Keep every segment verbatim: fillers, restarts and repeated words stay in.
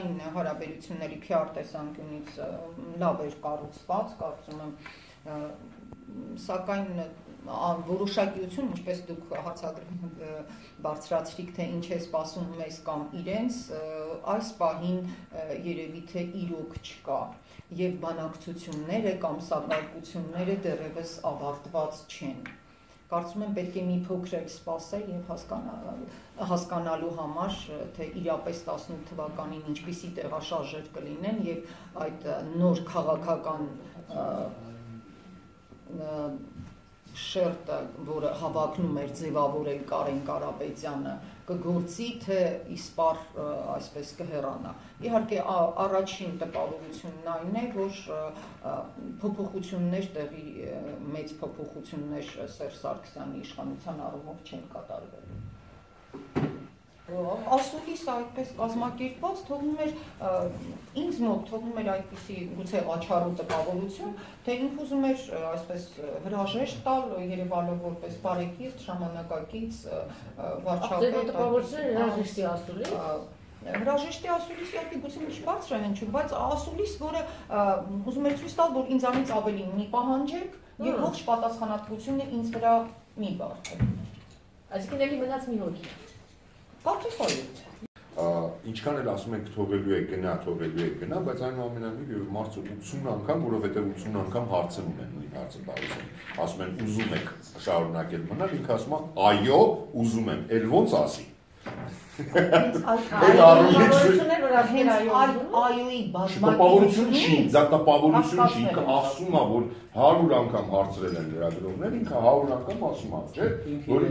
մարդկային հարաբերությունների P R տեսանկյունից լավ էր կառուցված, կարծում եմ, սակայն որոշակիություն, ինչպես դուք հարցադրում բարձրացրիք, թե ինչ է սպասում մեզ կամ իրենց, այս պահին երևի թե իրոք չկա եւ բանակցությունները կամ սակարկությունները դեռևս ավարտված չեն։ Կարծում եմ պետք է մի փոքր էլ սպասել եւ հասկանալու համար, թե իրապես տասնութ թվականին ինչպիսի տեղաշարժեր կլինեն եւ այդ նոր քաղաքական շերտը, որը հավակնում էր ձևավորել Կարեն Կարապետյանը, կգործի, թե իսպառ այսպես կհեռանա։ Իհարկե առաջին տպավորությունն այն է, որ փոփոխություններ տեղի մեծ փոփոխություններ Սերժ Սարգսյանի իշխանության առումով չեն կատարվել։ Ասուլիս այդպես կազմակերպված թողնում էր ինձ մոտ թողնում էր այդպիսի գուցե աչառու տպավորություն, թե ինքը ուզում էր այսպես հրաժեշտ տալ Երևանով որպես բարեկիրթ, ժամանակակից վարչապետ։ Տպավորությունը հրաժեշտի ասուլիս։ Հրաժեշտի ասուլիս իհարկե գուցե մի բարձր է հնչում, բայց ասուլիս, որը ուզում էր ցույց տալ, որ ինձանից ավելի մի պահանջեք եւ ողջ պատասխանատվությունը ինձ վրա մի բարձր։ Այսինքն էլի մնաց մի հոգի։ Կարծես այո։ Ինչքան էլ ասում ենք թողելու է գնա, թողելու է գնա, բայց այնուամենայնիվ մարդը ութսուն անգամ, որովհետև ութսուն անգամ հարցնում են նույն հարցը բարձր։ Ասում են ուզում եք շարունակել մնալ, ինքը ասում է այո, ուզում եմ, էլ ոնց ասի։ Այոյի բազմակերպություն չի, դա տպավորություն չի, ինքը ասում է, որ հարյուր անգամ հարցրել են լրագրողներ, ինքը հարյուր անգամ ասում է, չէ՞, որ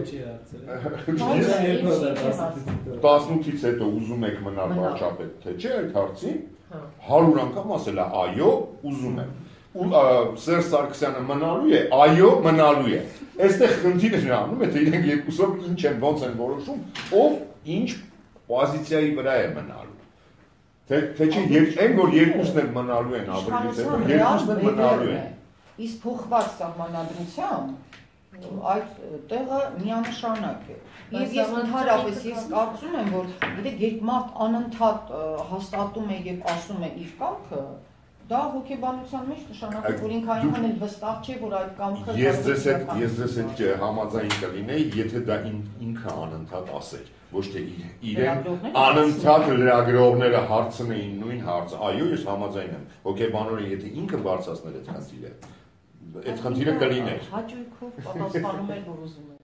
տասնութից հետո ուզում եք մնալ վարչապետ, թե չէ, այդ հարցին հարյուր անգամ ասել է այո, ուզում եմ։ Ու Սերժ Սարգսյանը մնալու է, այո, մնալու է։ Այստեղ խնդիրը նրանում է, թե իրենք երկուսով ինչ են, ոնց են որոշում, ով ինչ պոզիցիայի վրա է մնալու։ Թե չէ, այն որ երկուսն էլ մնալու են ապրիլից հետո, երկուսն էլ մնալու են։ Իսկ փոխված սահմանադրությամբ այդ տեղը միանշանակ է։ Եվ ես ընդհանրապես ես կարծում եմ, որ գիտեք, երբ մարդ անընդհատ հաստատում է եւ ասում է իր կամքը, դա հոգեբանության մեջ նշանակում, որ ինքը այնքան էլ վստահ չէ, որ այդ կամքը Ես ձեզ հետ ես ձեզ հետ համաձայն կլինեի, եթե դա ինքը անընդհատ ասեր, ոչ թե իրեն անընդհատ լրագրողները հարցնեին նույն հարցը։ Այո, ես համաձայն եմ։ Հոգեբանորեն եթե ինքը բարձրացներ այդ խնդիրը, այդ խնդիրը կլիներ։ Հաճույքով պատասխանում էր, որ ուզում է։